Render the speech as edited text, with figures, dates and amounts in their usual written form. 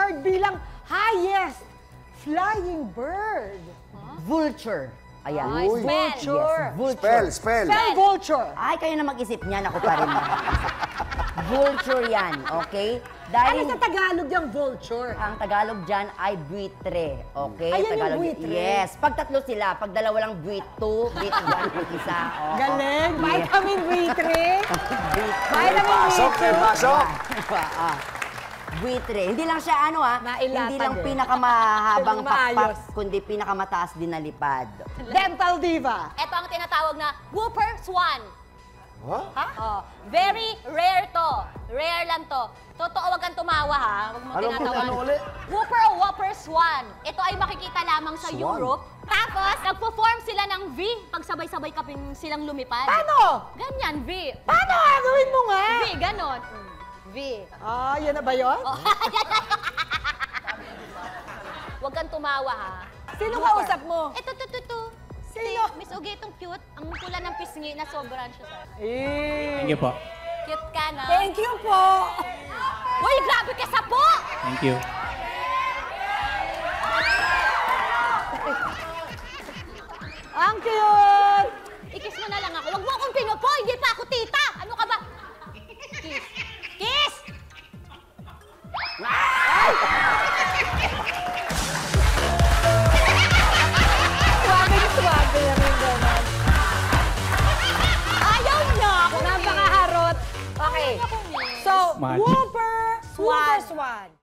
award bilang highest flying bird. Vulture. Ayan. Vulture. Yes, vulture. Spell. Spell vulture. Ay, kayo na mag-isip niyan. Ako pa rin. Vulture yan, okay? Ano sa Tagalog yung vulture? Ang Tagalog dyan ay buitre, okay? Ayan yung Tagalog, buitre? Yes. Pag tatlo sila, pag dalawa lang buit 2, buit 1, buit 1. Oh, Galing. yeah. Vitamin buitre. Buit Vitamin Pasok. Buitre. Hindi lang siya Nailatan hindi lang eh. pinakamahabang pakpak, Maayos. kundi pinakamataas din na lipad. Dental diva. Ito ang tinatawag na whooper swan. Huh? Oh, very rare to. Rare lang to. Totoo, wag kang tumawa ha. Wag mo tinatawan. Ano ulit? Whooper o whopper swan. Ito ay makikita lamang sa Swan? Europe. Tapos, nagpo-form sila ng V pag sabay-sabay silang lumipad. Paano? Ganyan, V. Paano? Gawin mo nga. V, ganon. V. Ah, yan na ba yun? Oh. Wag kang tumawa ha. Sino kausap mo? Ito. Sino? Miss Uge, itong cute. Ang pula ng pisngi na sobrang siya sa... Eh. Thank you po. Cute ka na. Thank you po. Uy, grabe ka sa po! Thank you. Ang cute. Ikis mo na lang ako. Huwag mo akong pinupo, hindi pa ako tita! Ano ka ba? Kiss! Kiss! Swabe na rin naman. Ayaw niya! Napakaharot. Okay. So, Smart. whooper swan.